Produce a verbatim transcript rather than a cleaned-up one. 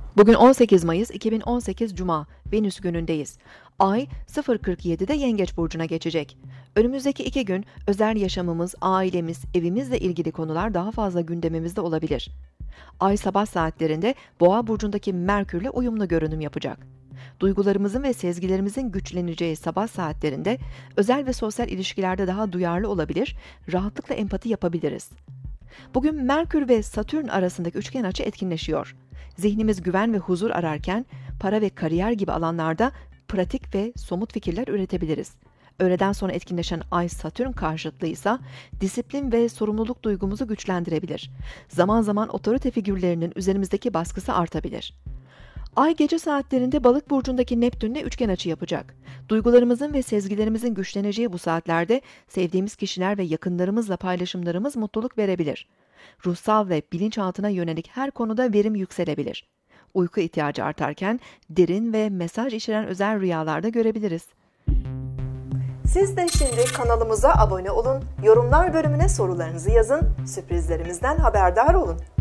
Bugün on sekiz Mayıs iki bin on sekiz Cuma, Venüs günündeyiz. Ay sıfır kırk yedi'de Yengeç burcuna geçecek. Önümüzdeki iki gün özel yaşamımız, ailemiz, evimizle ilgili konular daha fazla gündemimizde olabilir. Ay sabah saatlerinde Boğa burcundaki Merkürle uyumlu görünüm yapacak. Duygularımızın ve sezgilerimizin güçleneceği sabah saatlerinde özel ve sosyal ilişkilerde daha duyarlı olabilir, rahatlıkla empati yapabiliriz. Bugün Merkür ve Satürn arasındaki üçgen açı etkinleşiyor. Zihnimiz güven ve huzur ararken para ve kariyer gibi alanlarda pratik ve somut fikirler üretebiliriz. Öğleden sonra etkinleşen Ay-Satürn karşıtlığı ise disiplin ve sorumluluk duygumuzu güçlendirebilir. Zaman zaman otorite figürlerinin üzerimizdeki baskısı artabilir. Ay gece saatlerinde Balık burcundaki Neptün'le üçgen açı yapacak. Duygularımızın ve sezgilerimizin güçleneceği bu saatlerde sevdiğimiz kişiler ve yakınlarımızla paylaşımlarımız mutluluk verebilir. Ruhsal ve bilinçaltına yönelik her konuda verim yükselebilir. Uyku ihtiyacı artarken derin ve mesaj içeren özel rüyalarda görebiliriz. Siz de şimdi kanalımıza abone olun, yorumlar bölümüne sorularınızı yazın, sürprizlerimizden haberdar olun.